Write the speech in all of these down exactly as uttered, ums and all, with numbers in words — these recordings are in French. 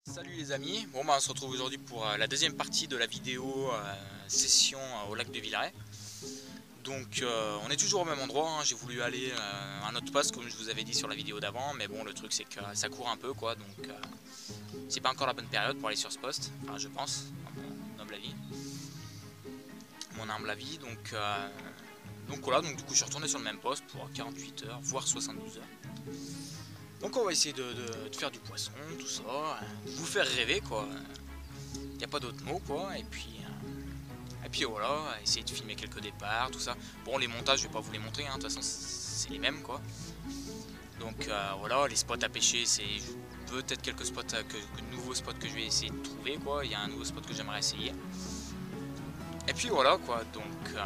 Salut les amis, bon bah on se retrouve aujourd'hui pour euh, la deuxième partie de la vidéo euh, session euh, au lac de Villeray. Donc euh, on est toujours au même endroit, hein. J'ai voulu aller euh, à un autre poste comme je vous avais dit sur la vidéo d'avant, mais bon le truc c'est que euh, ça court un peu quoi, donc euh, c'est pas encore la bonne période pour aller sur ce poste, enfin je pense, à mon humble avis. Mon humble avis, donc, euh, donc voilà, donc du coup je suis retourné sur le même poste pour quarante-huit heures, voire soixante-douze heures. Donc on va essayer de, de, de faire du poisson, tout ça, de vous faire rêver quoi. Il n'y a pas d'autre mot quoi. Et puis, euh, et puis voilà, essayer de filmer quelques départs, tout ça. Bon les montages je vais pas vous les montrer, hein, de toute façon c'est les mêmes quoi. Donc euh, voilà, les spots à pêcher c'est peut-être quelques spots, que, que nouveaux spots que je vais essayer de trouver quoi. Il y a un nouveau spot que j'aimerais essayer. Et puis voilà quoi, donc... Euh,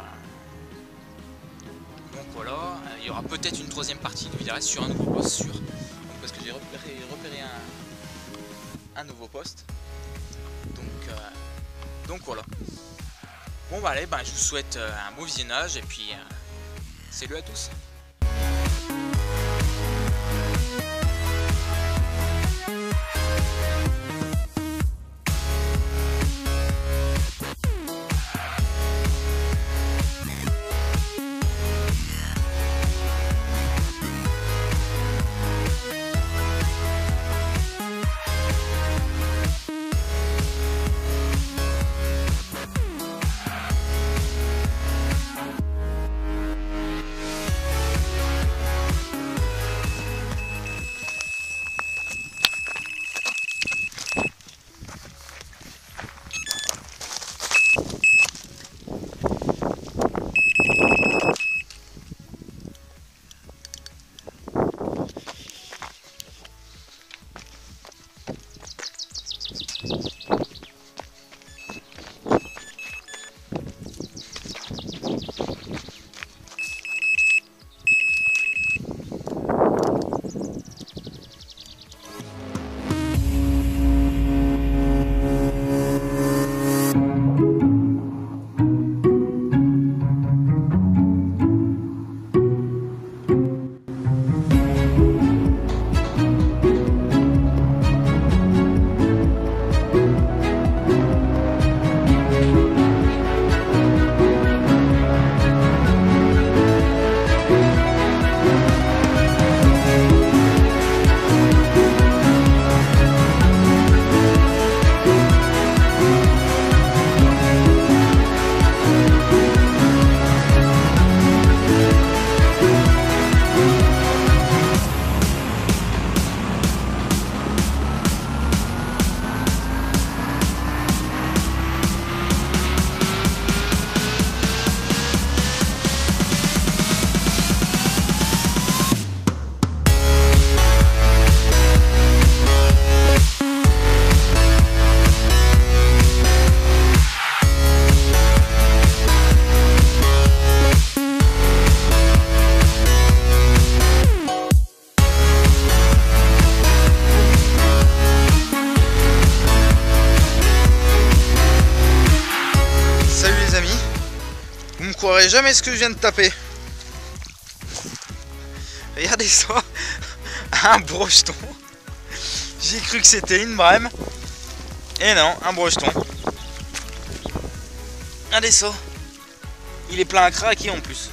donc voilà, il y aura peut-être une troisième partie de Villeray sur un nouveau poste sûr. Parce que j'ai repéré, repéré un, un nouveau poste. Donc, euh, donc voilà. Bon bah allez, bah, je vous souhaite euh, un beau visionnage et puis euh, salut à tous. Vous me croirez jamais ce que je viens de taper. Regardez ça. Un brocheton. J'ai cru que c'était une brème. Et non, un brocheton. Regardez ça. Il est plein à craquer en plus.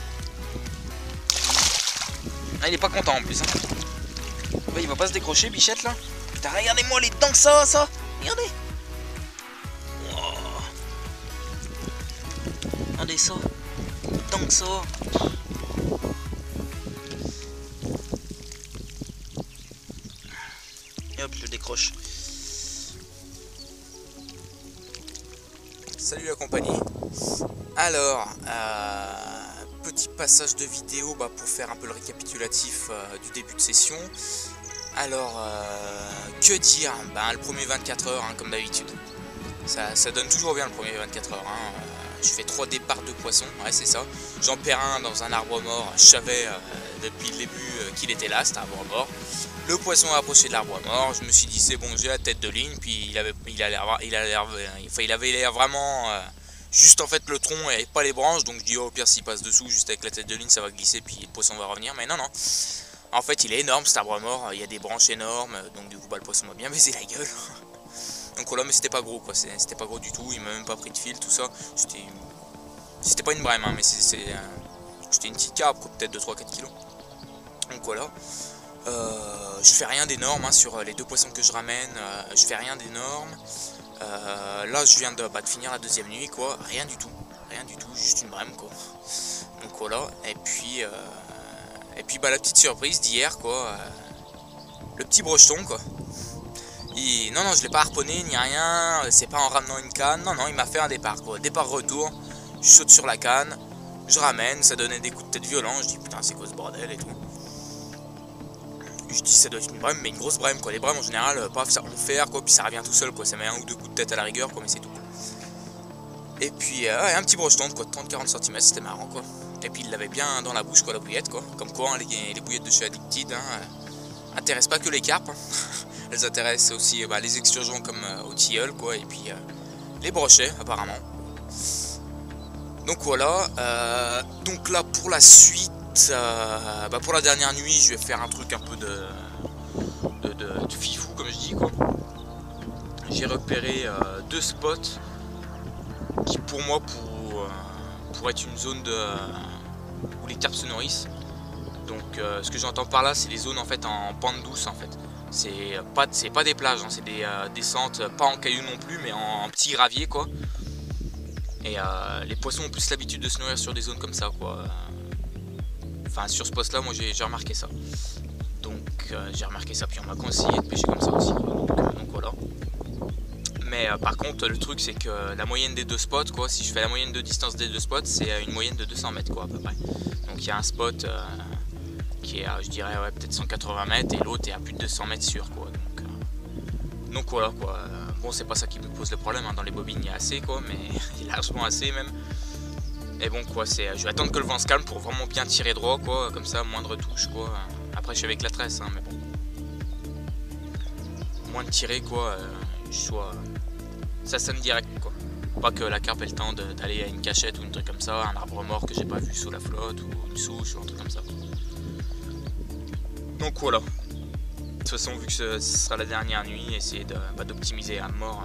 Ah, il est pas content en plus. Hein. Ouais, il va pas se décrocher, bichette là. Putain, regardez-moi les dents que ça, ça. Regardez. Regardez ça, tant que ça. Et hop, je le décroche. Salut la compagnie. Alors, euh, petit passage de vidéo bah, pour faire un peu le récapitulatif euh, du début de session. Alors, euh, que dire bah, le premier vingt-quatre heures, hein, comme d'habitude. Ça, ça donne toujours bien le premier vingt-quatre heures. Hein. Je fais trois départs de poissons, ouais c'est ça. J'en perds un dans un arbre mort. Je savais euh, depuis le début euh, qu'il était là, cet arbre mort. Le poisson a approché de l'arbre mort. Je me suis dit c'est bon, j'ai la tête de ligne. Puis il avait, il a l'air, il a l'air, enfin, il avait l'air vraiment euh, juste en fait le tronc et pas les branches. Donc je dis oh, au pire s'il passe dessous, juste avec la tête de ligne, ça va glisser puis le poisson va revenir. Mais non non. En fait il est énorme cet arbre mort. Il y a des branches énormes. Donc du coup bah, le poisson m'a bien baisé la gueule. voilà, mais c'était pas gros quoi, c'était pas gros du tout, il m'a même pas pris de fil, tout ça. C'était pas une brème, hein, mais c'était euh, une petite carpe, peut-être de trois à quatre kilos. Donc voilà. Euh, je fais rien d'énorme hein, sur les deux poissons que je ramène, euh, je fais rien d'énorme. Euh, là je viens de, bah, de finir la deuxième nuit quoi, rien du tout, rien du tout, juste une brème quoi. Donc voilà, et puis euh, et puis bah la petite surprise d'hier quoi, euh, le petit brocheton quoi. Il, non non je l'ai pas harponné ni rien, c'est pas en ramenant une canne, non non il m'a fait un départ quoi, départ retour, je saute sur la canne, je ramène, ça donnait des coups de tête violents, je dis putain c'est quoi ce bordel et tout. Je dis ça doit être une brème, mais une grosse brème quoi. Les brèmes en général, euh, paf, ça on faire quoi, puis ça revient tout seul quoi. Ça met un ou deux coups de tête à la rigueur quoi, mais c'est tout. Et puis euh, ouais, un petit brocheton de quoi, trente à quarante centimètres, c'était marrant quoi. Et puis il l'avait bien dans la bouche quoi, la bouillette quoi. Comme quoi hein, les, les bouillettes de chez Addicted hein, euh, intéressent pas que les carpes. Hein. Elles intéressent aussi bah, les excursions comme euh, au tilleul quoi, et puis euh, les brochets apparemment. Donc voilà. Euh, donc là pour la suite. Euh, bah pour la dernière nuit je vais faire un truc un peu de de, de, de fifou comme je dis quoi. J'ai repéré euh, deux spots qui pour moi pour, euh, pour être une zone de euh, où les carpes se nourrissent. Donc euh, ce que j'entends par là c'est les zones en fait en pente douce en fait. C'est pas, c'est pas des plages, hein, c'est des euh, descentes pas en cailloux non plus mais en, en petits graviers quoi. Et euh, les poissons ont plus l'habitude de se nourrir sur des zones comme ça quoi. Enfin sur ce poste là moi j'ai remarqué ça. Donc euh, j'ai remarqué ça, puis on m'a conseillé de pêcher comme ça aussi. Donc, euh, donc voilà. Mais euh, par contre le truc c'est que la moyenne des deux spots quoi, si je fais la moyenne de distance des deux spots, c'est une moyenne de deux cents mètres quoi à peu près. Donc il y a un spot euh, qui est à je dirais ouais, peut-être cent quatre-vingts mètres et l'autre est à plus de deux cents mètres sûr quoi. Donc, euh, donc voilà quoi. Bon c'est pas ça qui me pose le problème, hein. Dans les bobines il y a assez quoi, mais il y a largement assez même. Et bon quoi, c'est, je vais attendre que le vent se calme pour vraiment bien tirer droit quoi, comme ça, moindre touche quoi. Après je suis avec la tresse hein, mais bon. Moins de tirer quoi, euh, je sois... ça sonne direct quoi. Pas que la carpe ait le temps d'aller à une cachette ou un truc comme ça, un arbre mort que j'ai pas vu sous la flotte ou une souche ou un truc comme ça. Donc voilà. De toute façon vu que ce, ce sera la dernière nuit, essayer de, bah, d'optimiser à mort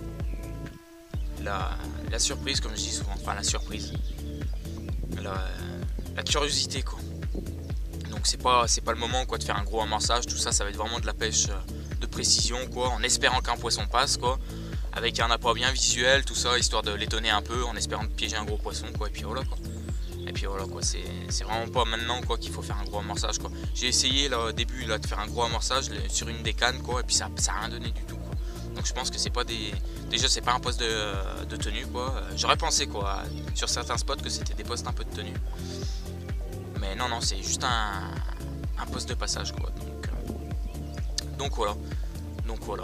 euh, la, la surprise comme je dis souvent, enfin la surprise. La, la curiosité quoi. Donc c'est pas c'est pas le moment quoi de faire un gros amorçage, tout ça ça va être vraiment de la pêche de précision quoi, en espérant qu'un poisson passe quoi, avec un appât bien visuel, tout ça, histoire de l'étonner un peu, en espérant de piéger un gros poisson quoi, et puis voilà quoi. Et puis voilà quoi, c'est vraiment pas maintenant quoi qu'il faut faire un gros amorçage quoi. J'ai essayé là au début là de faire un gros amorçage sur une des cannes quoi, et puis ça ça a rien donné du tout quoi. Donc je pense que c'est pas des... Déjà c'est pas un poste de, de tenue quoi. J'aurais pensé quoi sur certains spots que c'était des postes un peu de tenue. Mais non non c'est juste un, un poste de passage quoi. Donc, euh, donc voilà. Donc voilà.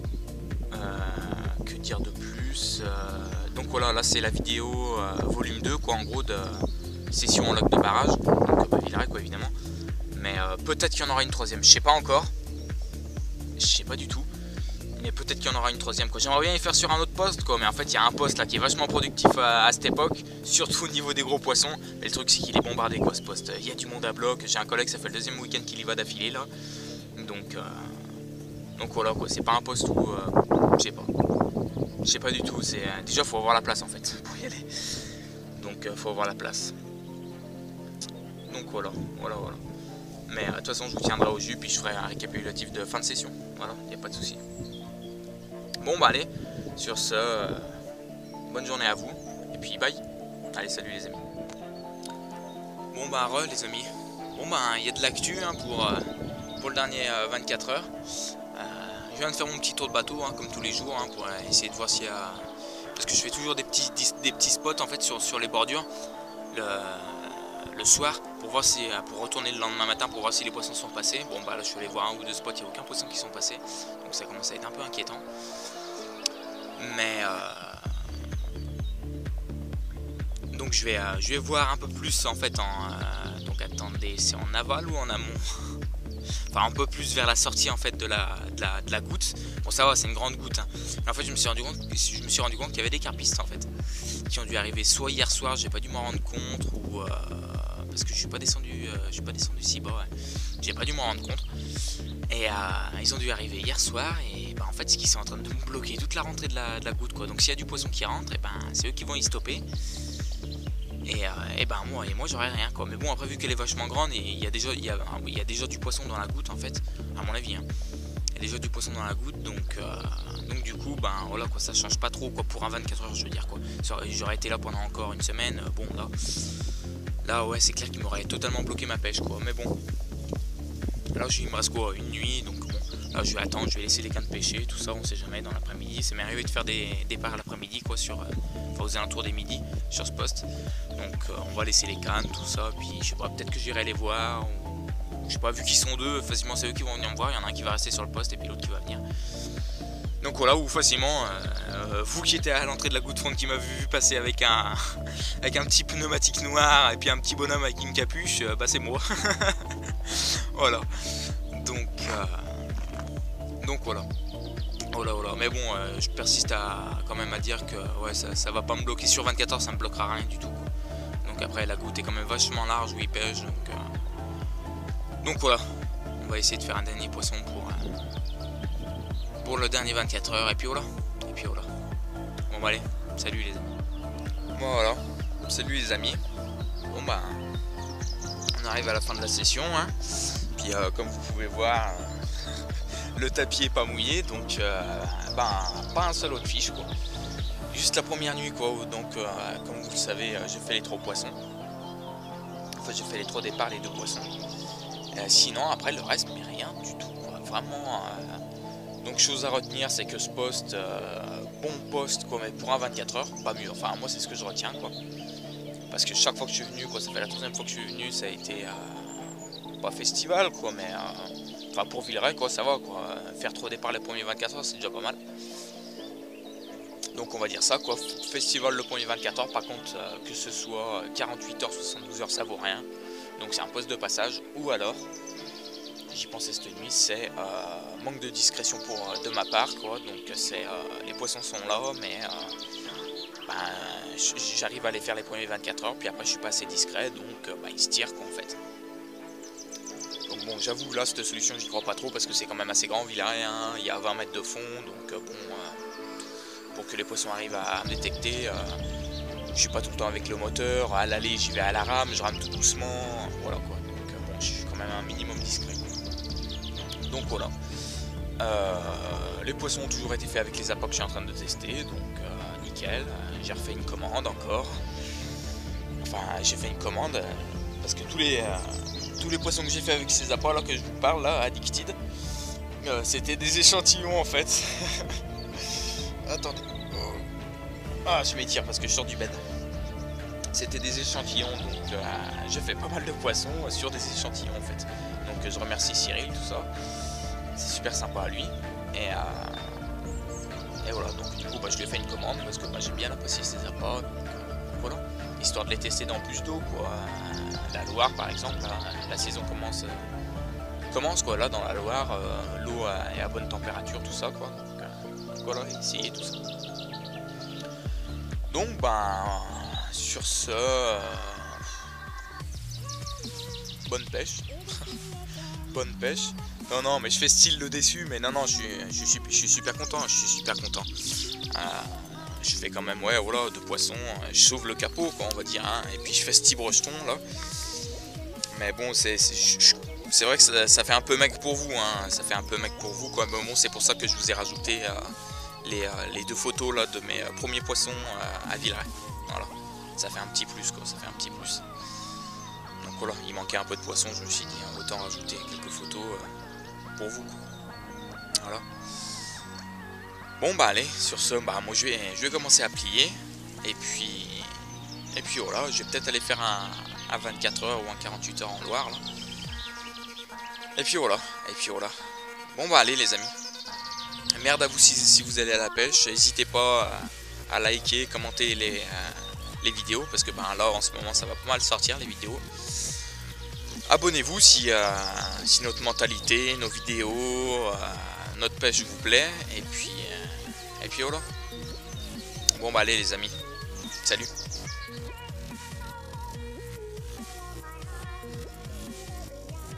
Euh, que dire de plus euh, Donc voilà, là c'est la vidéo euh, volume deux quoi en gros de session en lac de barrage. Donc bah, Villeray quoi évidemment. Mais euh, peut-être qu'il y en aura une troisième, je sais pas encore. Je sais pas du tout. Mais peut-être qu'il y en aura une troisième quoi. J'aimerais bien y faire sur un autre poste quoi, mais en fait il y a un poste là qui est vachement productif à, à cette époque, surtout au niveau des gros poissons. Mais le truc c'est qu'il est bombardé quoi ce poste. Il y a du monde à bloc. J'ai un collègue, ça fait le deuxième week-end qu'il y va d'affilée là. Donc, euh, donc voilà quoi, c'est pas un poste où euh, je sais pas. Je sais pas du tout. C'est euh, déjà faut avoir la place en fait pour y aller. Donc euh, faut avoir la place. Donc voilà, voilà, voilà. Mais de euh, toute façon je vous tiendrai au jus puis je ferai un récapitulatif de fin de session. Voilà, il n'y a pas de souci. Bon bah allez, sur ce, euh, bonne journée à vous, et puis bye. Allez salut les amis. Bon bah re les amis. Bon bah il y a de l'actu hein, pour, euh, pour le dernier euh, vingt-quatre heures. Euh, je viens de faire mon petit tour de bateau hein, comme tous les jours hein, pour euh, essayer de voir s'il y a... Parce que je fais toujours des petits, des petits spots en fait sur, sur les bordures le, le soir pour voir si, pour retourner le lendemain matin pour voir si les poissons sont passés. Bon bah là je suis allé voir un ou deux spots, il n'y a aucun poisson qui sont passés. Donc ça commence à être un peu inquiétant. Mais euh, donc je vais, euh, je vais voir un peu plus en fait en euh, donc attendez, c'est en aval ou en amont? Enfin un peu plus vers la sortie en fait de la, de la, de la goutte. Bon ça va, c'est une grande goutte hein. Mais en fait je me suis rendu compte, je me suis rendu compte qu'il y avait des carpistes en fait qui ont dû arriver soit hier soir, j'ai pas dû m'en rendre compte, ou euh, parce que je suis pas descendu, euh, je suis pas descendu si bas, ouais. J'ai pas dû m'en rendre compte. Et euh, ils ont dû arriver hier soir et bah, en fait, c'est qu'ils sont en train de me bloquer toute la rentrée de la, de la goutte, quoi. Donc s'il y a du poisson qui rentre, et ben c'est eux qui vont y stopper. Et, euh, et ben moi, et moi j'aurais rien, quoi. Mais bon, après, vu qu'elle est vachement grande, et il y a déjà, il y a, il y a déjà du poisson dans la goutte, en fait, à mon avis. Hein. Il y a déjà du poisson dans la goutte, donc, euh, donc du coup, ben voilà, quoi, ça change pas trop, quoi, pour un vingt-quatre heures, je veux dire, quoi. J'aurais été là pendant encore une semaine, euh, bon, là, là, ouais, c'est clair qu'il m'aurait totalement bloqué ma pêche, quoi. Mais bon, là, il me reste quoi, une nuit, donc bon, là, je vais attendre, je vais laisser les cannes pêcher, tout ça, on sait jamais, dans l'après-midi. C'est m'est arrivé de faire des départs l'après-midi, quoi, sur, euh, enfin, aux alentours des midis, sur ce poste. Donc, euh, on va laisser les cannes, tout ça, puis je sais pas, peut-être que j'irai les voir, ou, je sais pas, vu qu'ils sont deux, facilement, c'est eux qui vont venir me voir. Il y en a un qui va rester sur le poste et puis l'autre qui va venir. Donc voilà, ou facilement, euh, vous qui étiez à l'entrée de la goutte fonde qui m'a vu passer avec un, avec un petit pneumatique noir et puis un petit bonhomme avec une capuche, euh, bah c'est moi. Voilà. Donc, euh, donc voilà. Voilà, voilà. Mais bon, euh, je persiste à quand même à dire que ouais, ça, ça va pas me bloquer sur vingt-quatre heures, ça me bloquera rien du tout, quoi. Donc après, la goutte est quand même vachement large où il pêche. Donc, euh, donc voilà. On va essayer de faire un dernier poisson pour, euh, pour le dernier vingt-quatre heures. Et puis voilà. Et puis voilà. Bon bah allez, salut les amis. Bon voilà. Salut les amis. Bon bah on arrive à la fin de la session, hein. Puis euh, comme vous pouvez voir, euh, le tapis est pas mouillé, donc euh, ben, pas un seul autre fiche, quoi. Juste la première nuit, quoi. Donc euh, comme vous le savez, euh, j'ai fait les trois poissons. Enfin j'ai fait les trois départs, les deux poissons. Euh, sinon après le reste, mais rien du tout, quoi. Vraiment. Euh, donc chose à retenir, c'est que ce poste, euh, bon poste, quoi, mais pour un vingt-quatre heures, pas mieux. Enfin moi c'est ce que je retiens, quoi. Parce que chaque fois que je suis venu, quoi, ça fait la troisième fois que je suis venu, ça a été euh, pas festival, quoi, mais euh, enfin pour Villeray, quoi, ça va, quoi. Faire trois départs les premiers vingt-quatre heures, c'est déjà pas mal. Donc on va dire ça, quoi. Festival le premier vingt-quatre heures, par contre, euh, que ce soit quarante-huit heures, soixante-douze heures, ça vaut rien. Donc c'est un poste de passage. Ou alors, j'y pensais cette nuit, c'est euh, manque de discrétion pour, de ma part, quoi. Donc c'est euh, les poissons sont là, mais euh, ben, j'arrive à les faire les premiers vingt-quatre heures, puis après je suis pas assez discret, donc bah, ils se tirent, quoi, en fait. Donc bon, j'avoue, là cette solution j'y crois pas trop parce que c'est quand même assez grand, Villeray, hein, il y a vingt mètres de fond, donc euh, bon, euh, pour que les poissons arrivent à, à me détecter, euh, je suis pas tout le temps avec le moteur, à l'aller j'y vais à la rame, je rame tout doucement, voilà, quoi. Donc euh, bon, je suis quand même un minimum discret, quoi. Donc voilà. Euh, les poissons ont toujours été faits avec les appâts que je suis en train de tester, donc euh, nickel. J'ai refait une commande encore. Enfin, j'ai fait une commande euh, parce que tous les euh, tous les poissons que j'ai fait avec ces appâts là que je vous parle là, Addicted, euh, c'était des échantillons en fait. Attendez. Oh. Ah, je m'étire parce que je sors du bed. C'était des échantillons, donc euh, j'ai fait pas mal de poissons euh, sur des échantillons en fait. Donc euh, je remercie Cyril, tout ça. C'est super sympa à lui. Et, euh, et voilà, donc du coup bah, je lui ai fait une commande parce que bah, j'ai bien apprécié ses appâts. Donc euh, voilà, histoire de les tester dans plus d'eau, quoi. La Loire par exemple, là, la saison commence, euh, commence quoi, là dans la Loire, euh, l'eau est à bonne température, tout ça, quoi. Donc, euh, donc voilà, essayer tout ça. Donc ben sur ce, euh, bonne pêche. Bonne pêche. Non, non, mais je fais style le déçu, mais non, non, je suis, je suis, je suis super content, je suis super content. Euh, je fais quand même, ouais, voilà, de poissons, je sauve le capot, quoi, on va dire, hein, et puis je fais ce petit brecheton, là. Mais bon, c'est c'est vrai que ça, ça fait un peu mec pour vous, hein, ça fait un peu mec pour vous, quoi, mais bon, c'est pour ça que je vous ai rajouté euh, les, euh, les deux photos, là, de mes euh, premiers poissons euh, à Villeray. Voilà, ça fait un petit plus, quoi, ça fait un petit plus. Donc voilà, il manquait un peu de poisson, je me suis dit, hein, autant rajouter quelques photos euh, pour vous, quoi. Voilà. Bon bah allez, sur ce, bah moi je vais, je vais commencer à plier. Et puis, et puis voilà, je vais peut-être aller faire un, un vingt-quatre heures ou un quarante-huit heures en Loire, là. Et puis voilà, et puis voilà. Bon bah allez les amis. Merde à vous si, si vous allez à la pêche. N'hésitez pas à, à liker, commenter les... Euh, les vidéos, parce que ben là en ce moment ça va pas mal sortir les vidéos. Abonnez-vous si, euh, si notre mentalité, nos vidéos, euh, notre pêche vous plaît, et puis, euh, et puis voilà. Bon bah allez les amis, salut.